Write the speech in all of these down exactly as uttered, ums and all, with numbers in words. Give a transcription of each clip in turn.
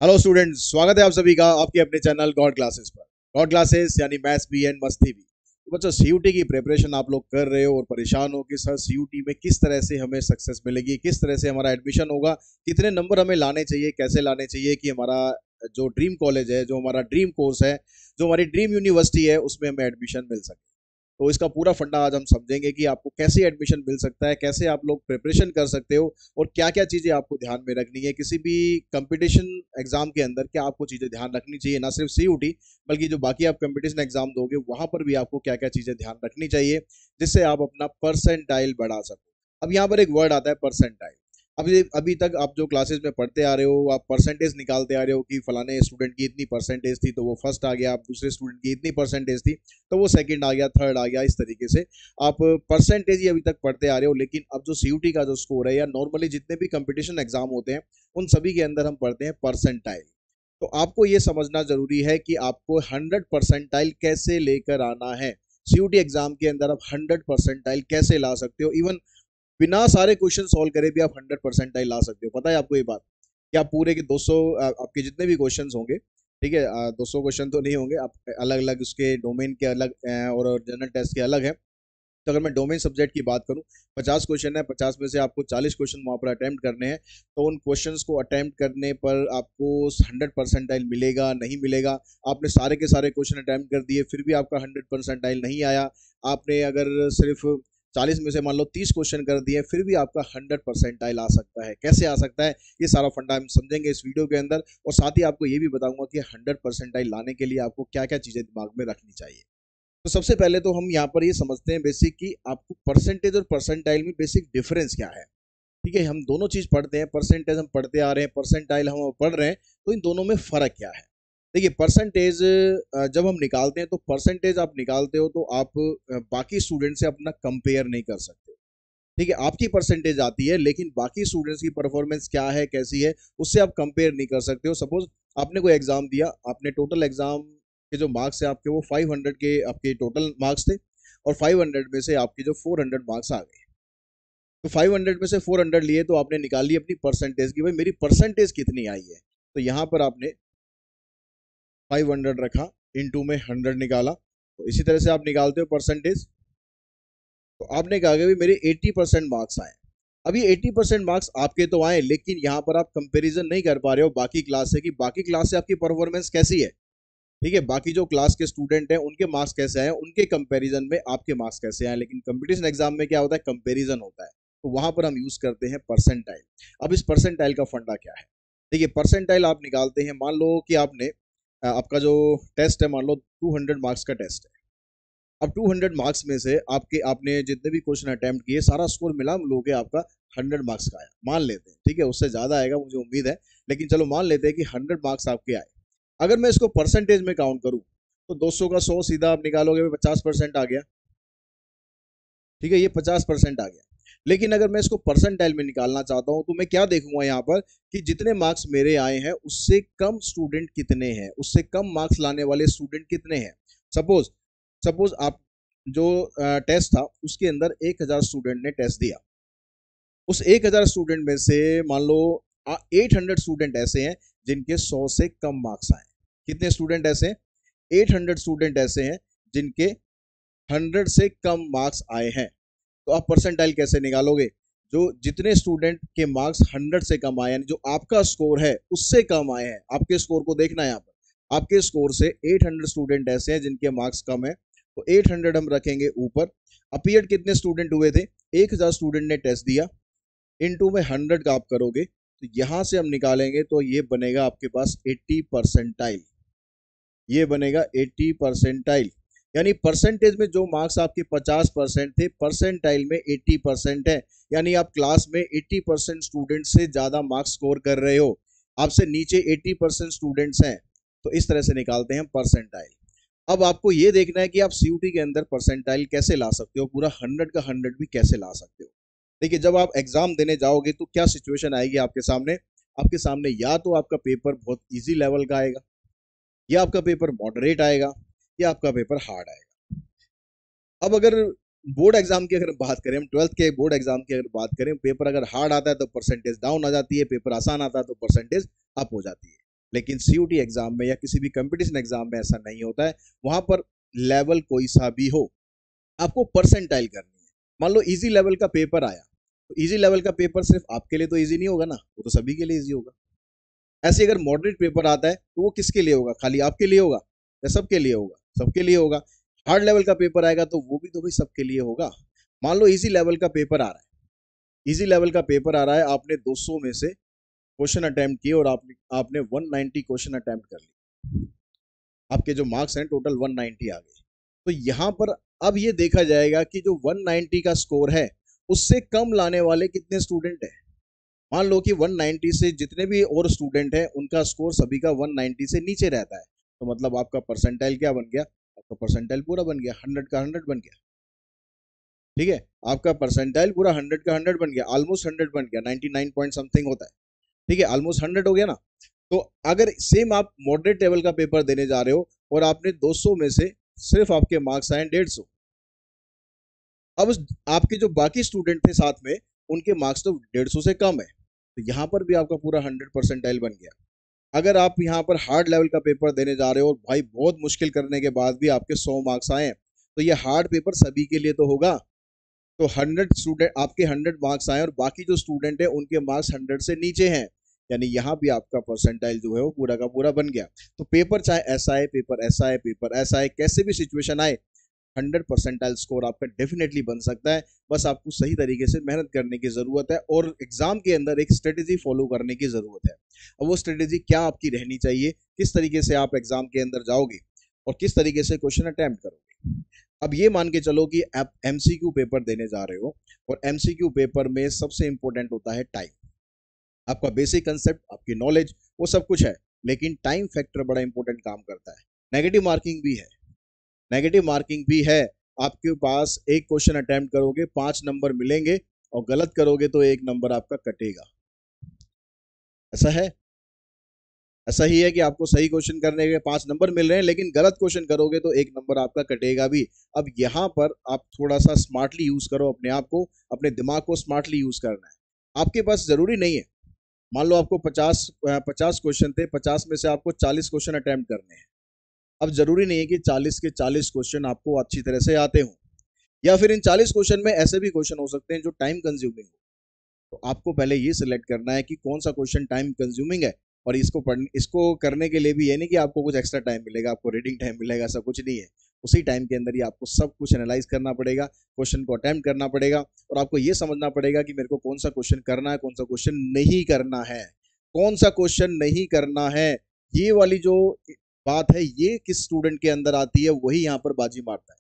Hello students, स्वागत है आप सभी का आपके अपने चैनल गॉड क्लासेस पर। गॉड क्लासेस यानी मैथ्स भी एंड मस्ती भी। तो बच्चों, सीयूटी की प्रिपरेशन आप लोग कर रहे हो और परेशान हो कि सर सीयूटी में किस तरह से हमें सक्सेस मिलेगी, किस तरह से हमारा एडमिशन होगा, कितने नंबर हमें लाने चाहिए, कैसे लाने चाहिए कि हमारा जो ड्रीम कॉलेज है, जो हमारा ड्रीम कोर्स है, जो हमारी ड्रीम यूनिवर्सिटी है, उसमें हमें एडमिशन मिल सके। तो इसका पूरा फंडा आज हम समझेंगे कि आपको कैसे एडमिशन मिल सकता है, कैसे आप लोग प्रिपरेशन कर सकते हो और क्या क्या चीज़ें आपको ध्यान में रखनी है। किसी भी कंपटीशन एग्जाम के अंदर क्या आपको चीज़ें ध्यान रखनी चाहिए, ना सिर्फ सीयूटी बल्कि जो बाकी आप कंपटीशन एग्जाम दोगे वहां पर भी आपको क्या क्या चीज़ें ध्यान रखनी चाहिए जिससे आप अपना परसेंटाइल बढ़ा सको। अब यहाँ पर एक वर्ड आता है परसेंटाइल। अभी अभी तक आप जो क्लासेस में पढ़ते आ रहे हो, आप परसेंटेज निकालते आ रहे हो कि फलाने स्टूडेंट की इतनी परसेंटेज थी तो वो फर्स्ट आ गया, आप दूसरे स्टूडेंट की इतनी परसेंटेज थी तो वो सेकंड आ गया, थर्ड आ गया। इस तरीके से आप परसेंटेज ही अभी तक पढ़ते आ रहे हो, लेकिन अब जो सीयूटी का जो स्कोर है या नॉर्मली जितने भी कंपटीशन एग्जाम होते हैं उन सभी के अंदर हम पढ़ते हैं परसेंटाइल। तो आपको ये समझना जरूरी है कि आपको हंड्रेड परसेंटाइल कैसे लेकर आना है। सीयूटी एग्जाम के अंदर आप हंड्रेड परसेंटाइल कैसे ला सकते हो। इवन बिना सारे क्वेश्चन सॉल्व करे भी आप हंड्रेड परसेंटाइल ला सकते हो। पता है आपको ये बात कि आप पूरे के दो सौ आपके जितने भी क्वेश्चन होंगे, ठीक है, दो सौ क्वेश्चन तो नहीं होंगे, आप अलग अलग उसके डोमेन के अलग और जनरल टेस्ट के अलग है। तो अगर मैं डोमेन सब्जेक्ट की बात करूं, पचास क्वेश्चन है, पचास में से आपको चालीस क्वेश्चन वहां पर अटेम्प्ट करने हैं। तो उन क्वेश्चंस को अटेम्प्ट करने पर आपको हंड्रेड परसेंटाइल मिलेगा नहीं मिलेगा। आपने सारे के सारे क्वेश्चन अटेम्प्ट कर दिए फिर भी आपका हंड्रेड परसेंटाइल नहीं आया, आपने अगर सिर्फ चालीस में से मान लो तीस क्वेश्चन कर दिए फिर भी आपका हंड्रेड परसेंटाइल आ सकता है। कैसे आ सकता है, ये सारा फंडा हम समझेंगे इस वीडियो के अंदर, और साथ ही आपको ये भी बताऊंगा कि हंड्रेड परसेंटाइल लाने के लिए आपको क्या क्या चीजें दिमाग में रखनी चाहिए। तो सबसे पहले तो हम यहाँ पर ये समझते हैं बेसिक कि आपको परसेंटेज और परसेंटाइल में बेसिक डिफरेंस क्या है। ठीक है, हम दोनों चीज पढ़ते हैं, परसेंटेज हम पढ़ते आ रहे हैं, परसेंटाइल हम पढ़ रहे हैं, तो इन दोनों में फर्क क्या है। देखिए, परसेंटेज जब हम निकालते हैं तो परसेंटेज आप निकालते हो तो आप बाकी स्टूडेंट से अपना कंपेयर नहीं कर सकते। ठीक है, आपकी परसेंटेज आती है लेकिन बाकी स्टूडेंट्स की परफॉर्मेंस क्या है, कैसी है, उससे आप कंपेयर नहीं कर सकते हो। सपोज आपने कोई एग्जाम दिया, आपने टोटल एग्जाम के जो मार्क्स है आपके वो फाइव हंड्रेड के आपके टोटल मार्क्स थे, और फाइव हंड्रेड में से आपके जो फोर हंड्रेड मार्क्स आ गए। तो फाइव हंड्रेड में से फोर हंड्रेड लिए तो आपने निकाल ली अपनी परसेंटेज की, भाई मेरी परसेंटेज कितनी आई है। तो यहाँ पर आपने फाइव हंड्रेड रखा, इनटू में हंड्रेड निकाला, तो इसी तरह से आप निकालते हो परसेंटेज। तो आपने कहा कि मेरे अस्सी परसेंट मार्क्स आए। अब ये अस्सी परसेंट मार्क्स आपके तो आए, लेकिन यहाँ पर आप कंपैरिजन नहीं कर पा रहे हो बाकी क्लास से कि बाकी क्लास से आपकी परफॉर्मेंस कैसी है। ठीक है, बाकी जो क्लास के स्टूडेंट हैं उनके मार्क्स कैसे आए, उनके कंपैरिजन में आपके मार्क्स कैसे आए। लेकिन कंपटीशन एग्जाम में क्या होता है, कंपैरिजन होता है, तो वहां पर हम यूज करते हैं परसेंटाइल। अब इस परसेंटाइल का फंडा क्या है। देखिए, परसेंटाइल आप निकालते हैं, मान लो कि आपने आपका जो टेस्ट है, मान लो टू हंड्रेड मार्क्स का टेस्ट है। अब टू हंड्रेड मार्क्स में से आपके आपने जितने भी क्वेश्चन अटेम्प्ट किए सारा स्कोर मिला लोगे आपका हंड्रेड मार्क्स का आया, मान लेते हैं। ठीक है, उससे ज्यादा आएगा मुझे उम्मीद है, लेकिन चलो मान लेते हैं कि हंड्रेड मार्क्स आपके आए। अगर मैं इसको परसेंटेज में काउंट करूं तो दो सौ का सौ सीधा आप निकालोगे, पचास परसेंट आ गया। ठीक है, ये पचास परसेंट आ गया। लेकिन अगर मैं इसको परसेंटाइल में निकालना चाहता हूं तो मैं क्या देखूंगा यहाँ पर कि जितने मार्क्स मेरे आए हैं उससे कम स्टूडेंट कितने हैं, उससे कम मार्क्स लाने वाले स्टूडेंट कितने हैं। सपोज सपोज आप जो टेस्ट था उसके अंदर एक हजार स्टूडेंट ने टेस्ट दिया, उस एक हजार स्टूडेंट में से मान लो एट हंड्रेड स्टूडेंट ऐसे हैं जिनके सौ से कम मार्क्स आए। कितने स्टूडेंट ऐसे हैं, एट हंड्रेड स्टूडेंट ऐसे हैं जिनके हंड्रेड से कम मार्क्स आए हैं। तो आप परसेंटाइल कैसे निकालोगे, जो जितने स्टूडेंट के मार्क्स हंड्रेड से कम आए, यानी जो आपका स्कोर है उससे कम आए हैं। आपके स्कोर को देखना है, यहाँ पर आपके स्कोर से एट हंड्रेड स्टूडेंट ऐसे हैं जिनके मार्क्स कम है, तो एट हंड्रेड हम रखेंगे ऊपर। अपीयर्ड कितने स्टूडेंट हुए थे, एक हजार स्टूडेंट ने टेस्ट दिया, इनटू में हंड्रेड का आप करोगे तो यहां से हम निकालेंगे तो ये बनेगा आपके पास एट्टी परसेंटाइल। ये बनेगा एट्टी परसेंटाइल, यानी परसेंटेज में जो मार्क्स आपके पचास परसेंट थे परसेंटाइल में एट्टी परसेंट है, यानी आप क्लास में एट्टी परसेंट स्टूडेंट से ज्यादा मार्क्स स्कोर कर रहे हो, आपसे नीचे एट्टी परसेंट स्टूडेंट्स हैं। तो इस तरह से निकालते हैं परसेंटाइल। अब आपको ये देखना है कि आप सीयूटी के अंदर परसेंटाइल कैसे ला सकते हो, पूरा हंड्रेड का हंड्रेड भी कैसे ला सकते हो। देखिए, जब आप एग्जाम देने जाओगे तो क्या सिचुएशन आएगी आपके सामने, आपके सामने या तो आपका पेपर बहुत इजी लेवल का आएगा, या आपका पेपर मॉडरेट आएगा, या आपका पेपर हार्ड आएगा। अब अगर बोर्ड एग्जाम की अगर बात करें, हम ट्वेल्थ के बोर्ड एग्जाम की अगर बात करें, पेपर अगर हार्ड आता है तो परसेंटेज डाउन आ जाती है, पेपर आसान आता है तो परसेंटेज अप हो जाती है। लेकिन सीयूटी एग्जाम में या किसी भी कंपटीशन एग्जाम में ऐसा नहीं होता है। वहां पर लेवल कोई सा भी हो, आपको परसेंटाइल करनी है। मान लो इजी लेवल का पेपर आया, तो इजी लेवल का पेपर सिर्फ आपके लिए तो इजी नहीं होगा ना, वो तो सभी के लिए इजी होगा। ऐसे अगर मॉडरेट पेपर आता है तो वो किसके लिए होगा, खाली आपके लिए होगा या सबके लिए होगा, सबके लिए होगा। हार्ड लेवल का पेपर आएगा तो वो भी तो भाई सबके लिए होगा। मान लो इजी लेवल का पेपर आ रहा है, इजी लेवल का पेपर आ रहा है, आपने दो सौ में से क्वेश्चन अटेम्प्ट किए और आपने आपने एक सौ नब्बे क्वेश्चन अटेम्प्ट कर लिए, आपके जो मार्क्स हैं टोटल एक सौ नब्बे आ गए। तो यहाँ पर अब ये देखा जाएगा कि जो एक सौ नब्बे का स्कोर है उससे कम लाने वाले कितने स्टूडेंट हैं। मान लो कि एक सौ नब्बे से जितने भी और स्टूडेंट हैं उनका स्कोर सभी का एक सौ नब्बे से नीचे रहता है, तो मतलब आपका परसेंटाइल क्या बन गया, आपका परसेंटाइल पूरा बन गया, हंड्रेड का हंड्रेड बन गया। ठीक है, आपका परसेंटाइल पूरा हंड्रेड का हंड्रेड बन गया, ऑलमोस्ट हंड्रेड बन गया, नाइनटी नाइन पॉइंट समथिंग होता है। ठीक है, ऑलमोस्ट हंड्रेड हो गया ना। तो अगर सेम आप मॉडरेट लेवल का पेपर देने जा रहे हो और आपने दो सौ में से सिर्फ आपके मार्क्स आए डेढ़ सौ, अब आपके जो बाकी स्टूडेंट थे साथ में उनके मार्क्स तो डेढ़ सौ से कम है, तो यहाँ पर भी आपका पूरा हंड्रेड परसेंटाइल बन गया। अगर आप यहाँ पर हार्ड लेवल का पेपर देने जा रहे हो और भाई बहुत मुश्किल करने के बाद भी आपके सौ मार्क्स आए, तो ये हार्ड पेपर सभी के लिए तो होगा। तो हंड्रेड स्टूडेंट आपके हंड्रेड मार्क्स आए और बाकी जो स्टूडेंट है उनके मार्क्स हंड्रेड से नीचे हैं, यानी यहाँ भी आपका परसेंटाइल जो है वो पूरा का पूरा बन गया। तो पेपर चाहे ऐसा है, पेपर ऐसा है, पेपर ऐसा है, कैसे भी सिचुएशन आए, हंड्रेड परसेंटाइल स्कोर आपका डेफिनेटली बन सकता है। बस आपको सही तरीके से मेहनत करने की जरूरत है और एग्जाम के अंदर एक स्ट्रेटेजी फॉलो करने की जरूरत है। अब वो स्ट्रेटेजी क्या आपकी रहनी चाहिए, किस तरीके से आप एग्जाम के अंदर जाओगे और किस तरीके से क्वेश्चन अटेम्प्ट करोगे। अब ये मान के चलो कि आप एमसीक्यू पेपर देने जा रहे हो और एमसीक्यू पेपर में सबसे इंपॉर्टेंट होता है टाइम। आपका बेसिक कंसेप्ट, आपकी नॉलेज, वो सब कुछ है, लेकिन टाइम फैक्टर बड़ा इंपॉर्टेंट काम करता है। नेगेटिव मार्किंग भी है, नेगेटिव मार्किंग भी है। आपके पास एक क्वेश्चन अटेम्प्ट करोगे पांच नंबर मिलेंगे और गलत करोगे तो एक नंबर आपका कटेगा। ऐसा है, ऐसा ही है कि आपको सही क्वेश्चन करने के पांच नंबर मिल रहे हैं, लेकिन गलत क्वेश्चन करोगे तो एक नंबर आपका कटेगा भी। अब यहाँ पर आप थोड़ा सा स्मार्टली यूज करो अपने आप को, अपने दिमाग को स्मार्टली यूज करना है। आपके पास जरूरी नहीं है, मान लो आपको पचास पचास क्वेश्चन थे, पचास में से आपको चालीस क्वेश्चन अटेम्प्ट करने हैं। अब जरूरी नहीं है कि चालीस के चालीस क्वेश्चन आपको अच्छी तरह से आते हों, या फिर इन चालीस क्वेश्चन में ऐसे भी क्वेश्चन हो सकते हैं जो टाइम कंज्यूमिंग हो। तो आपको पहले ये सिलेक्ट करना है कि कौन सा क्वेश्चन टाइम कंज्यूमिंग है, और इसको पढ़ने इसको करने के लिए भी ये नहीं कि आपको कुछ एक्स्ट्रा टाइम मिलेगा, आपको रीडिंग टाइम मिलेगा, ऐसा कुछ नहीं है। उसी टाइम के अंदर ही आपको सब कुछ एनालाइज करना पड़ेगा, क्वेश्चन को अटेम्प्ट करना पड़ेगा, और आपको ये समझना पड़ेगा कि मेरे को कौन सा क्वेश्चन करना है, कौन सा क्वेश्चन नहीं करना है। कौन सा क्वेश्चन नहीं करना है, ये वाली जो बात है ये किस स्टूडेंट के अंदर आती है, वही यहाँ पर बाजी मारता है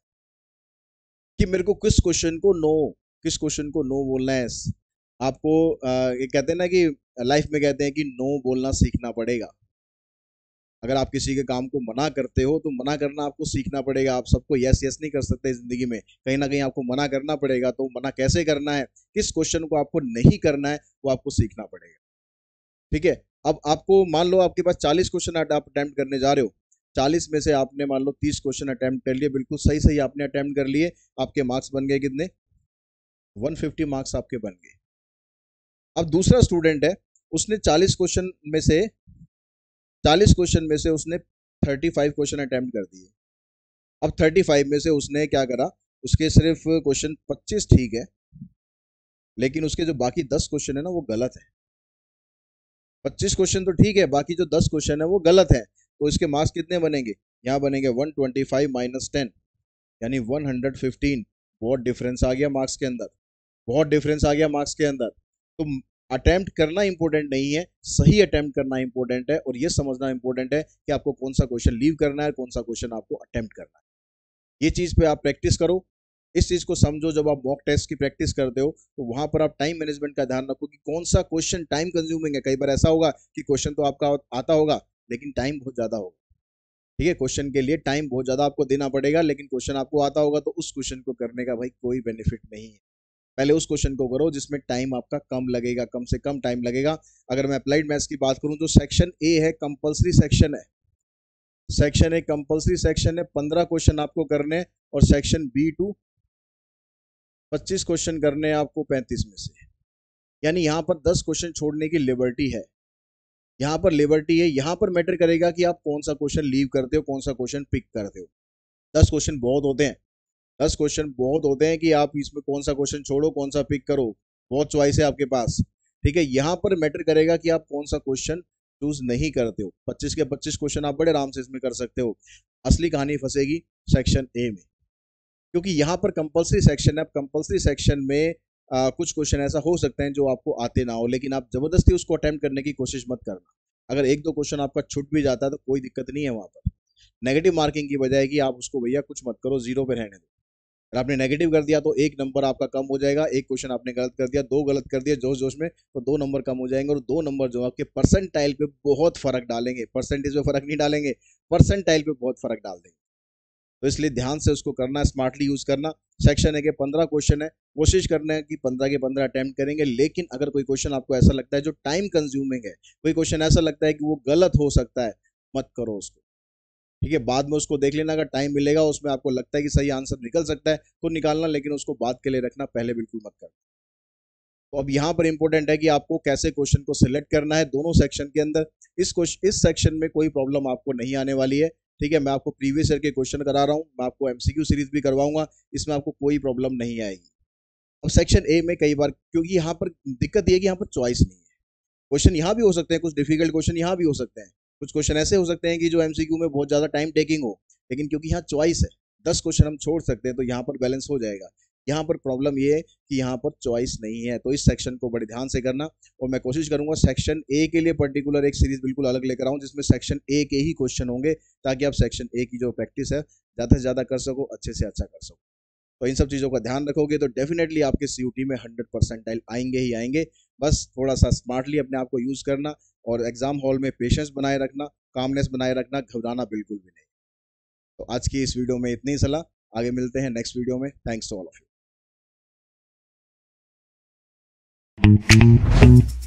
कि मेरे को किस क्वेश्चन को नो किस क्वेश्चन को नो बोलना है। आपको आ, ये कहते हैं ना कि लाइफ में कहते हैं कि नो बोलना सीखना पड़ेगा। अगर आप किसी के काम को मना करते हो तो मना करना आपको सीखना पड़ेगा। आप सबको यस यस नहीं कर सकते जिंदगी में, कहीं ना कहीं आपको मना करना पड़ेगा। तो मना कैसे करना है, किस क्वेश्चन को आपको नहीं करना है, वो आपको सीखना पड़ेगा। ठीक है, अब आपको मान लो आपके पास चालीस क्वेश्चन आप अटेम्प्ट करने जा रहे हो, चालीस में से आपने मान लो तीस क्वेश्चन अटेम्प्ट कर लिए, बिल्कुल सही सही आपने अटेम्प्ट कर लिए, आपके मार्क्स बन गए कितने, एक सौ पचास मार्क्स आपके बन गए। अब दूसरा स्टूडेंट है, उसने चालीस क्वेश्चन में से चालीस क्वेश्चन में से उसने पैंतीस क्वेश्चन अटेम्प्ट कर दिए। अब पैंतीस में से उसने क्या करा, उसके सिर्फ क्वेश्चन पच्चीस ठीक है, लेकिन उसके जो बाकी दस क्वेश्चन है ना वो गलत है। पच्चीस क्वेश्चन तो ठीक है, बाकी जो दस क्वेश्चन है वो गलत है, तो इसके मार्क्स कितने बनेंगे, यहाँ बनेंगे एक सौ पच्चीस माइनस टेन, यानी एक सौ पंद्रह। बहुत डिफरेंस आ गया मार्क्स के अंदर, बहुत डिफरेंस आ गया मार्क्स के अंदर। तो अटेम्प्ट करना इंपॉर्टेंट नहीं है, सही अटेम्प्ट करना इंपॉर्टेंट है, और ये समझना इंपॉर्टेंट है कि आपको कौन सा क्वेश्चन लीव करना है, कौन सा क्वेश्चन आपको अटेम्प्ट करना है। ये चीज पे आप प्रैक्टिस करो, इस चीज को समझो। जब आप मॉक टेस्ट की प्रैक्टिस करते हो तो वहां पर आप टाइम मैनेजमेंट का ध्यान रखो कि कौन सा क्वेश्चन टाइम कंज्यूमिंग है। कई बार ऐसा होगा कि क्वेश्चन तो आपका आता होगा लेकिन टाइम बहुत ज्यादा होगा। ठीक है, क्वेश्चन के लिए टाइम बहुत ज्यादा आपको देना पड़ेगा, लेकिन क्वेश्चन आपको आता होगा तो उस क्वेश्चन को करने का भाई कोई बेनिफिट नहीं है। पहले उस क्वेश्चन को करो जिसमें टाइम आपका कम लगेगा, कम से कम टाइम लगेगा। अगर मैं अप्लाइड मैथ्स की बात करूं तो सेक्शन ए है, कंपलसरी सेक्शन है। सेक्शन ए कंपलसरी सेक्शन है, पंद्रह क्वेश्चन आपको करने, और सेक्शन बी टू पच्चीस क्वेश्चन करने आपको पैंतीस में से, यानी यहाँ पर दस क्वेश्चन छोड़ने की लिबर्टी है। यहाँ पर लिबर्टी है, यहाँ पर मैटर करेगा कि आप कौन सा क्वेश्चन लीव करते हो, कौन सा क्वेश्चन पिक करते हो। दस क्वेश्चन बहुत होते हैं, दस क्वेश्चन बहुत होते हैं कि आप इसमें कौन सा क्वेश्चन छोड़ो, कौन सा पिक करो, बहुत चॉइस है आपके पास। ठीक है, यहाँ पर मैटर करेगा कि आप कौन सा क्वेश्चन चूज नहीं करते हो। पच्चीस के पच्चीस क्वेश्चन आप बड़े आराम से इसमें कर सकते हो। असली कहानी फंसेगी सेक्शन ए में, क्योंकि यहाँ पर कंपलसरी सेक्शन है। कंपलसरी सेक्शन में आ, कुछ क्वेश्चन ऐसा हो सकते हैं जो आपको आते ना हो, लेकिन आप जबरदस्ती उसको अटेम्प्ट करने की कोशिश मत करना। अगर एक दो क्वेश्चन आपका छूट भी जाता है तो कोई दिक्कत नहीं है। वहां पर नेगेटिव मार्किंग की बजाय कि आप उसको भैया कुछ मत करो, जीरो पे रहने दो। अगर आपने नेगेटिव कर दिया तो एक नंबर आपका कम हो जाएगा। एक क्वेश्चन आपने गलत कर दिया, दो गलत कर दिया जोश जोश में, तो दो नंबर कम हो जाएंगे। और दो नंबर जो आपके परसेंटाइल पे बहुत फर्क डालेंगे। परसेंटेज पे फर्क नहीं डालेंगे, परसेंटाइल पे बहुत फर्क डाल देंगे। तो इसलिए ध्यान से उसको करना, स्मार्टली यूज करना। सेक्शन है के पंद्रह क्वेश्चन है, कोशिश करना है कि पंद्रह के पंद्रह अटेम्प्ट करेंगे। लेकिन अगर कोई क्वेश्चन आपको ऐसा लगता है जो टाइम कंज्यूमिंग है, कोई क्वेश्चन ऐसा लगता है कि वो गलत हो सकता है, मत करो उसको। ठीक है, बाद में उसको देख लेना। अगर टाइम मिलेगा, उसमें आपको लगता है कि सही आंसर निकल सकता है तो निकालना, लेकिन उसको बाद के लिए रखना, पहले बिल्कुल मत करना। तो अब यहाँ पर इंपॉर्टेंट है कि आपको कैसे क्वेश्चन को सिलेक्ट करना है दोनों सेक्शन के अंदर। इस क्वेश्चन इस सेक्शन में कोई प्रॉब्लम आपको नहीं आने वाली है। ठीक है, मैं आपको प्रीवियस ईयर के क्वेश्चन करा रहा हूँ, मैं आपको एमसीक्यू सीरीज भी करवाऊंगा, इसमें आपको कोई प्रॉब्लम नहीं आएगी। अब सेक्शन ए में कई बार, क्योंकि यहाँ पर दिक्कत ये है कि यहाँ पर चॉइस नहीं है। क्वेश्चन यहाँ भी हो सकते हैं, कुछ डिफिकल्ट क्वेश्चन यहाँ भी हो सकते हैं, कुछ क्वेश्चन ऐसे हो सकते हैं कि जो एमसीक्यू में बहुत ज्यादा टाइम टेकिंग हो, लेकिन क्योंकि यहाँ चॉइस है, दस क्वेश्चन हम छोड़ सकते हैं, तो यहाँ पर बैलेंस हो जाएगा। यहाँ पर प्रॉब्लम ये है कि यहाँ पर चॉइस नहीं है। तो इस सेक्शन को बड़े ध्यान से करना, और मैं कोशिश करूंगा सेक्शन ए के लिए पर्टिकुलर एक सीरीज बिल्कुल अलग लेकर आऊं, जिसमें सेक्शन ए के ही क्वेश्चन होंगे, ताकि आप सेक्शन ए की जो प्रैक्टिस है ज्यादा से ज्यादा कर सको, अच्छे से अच्छा कर सको। तो इन सब चीज़ों का ध्यान रखोगे तो डेफिनेटली आपके सीयूटी में हंड्रेड परसेंटाइल आएंगे ही आएंगे। बस थोड़ा सा स्मार्टली अपने आप को यूज़ करना, और एग्जाम हॉल में पेशेंस बनाए रखना, कामनेस बनाए रखना, घबराना बिल्कुल भी नहीं। तो आज की इस वीडियो में इतनी ही सलाह, आगे मिलते हैं नेक्स्ट वीडियो में। Thanks to all of you.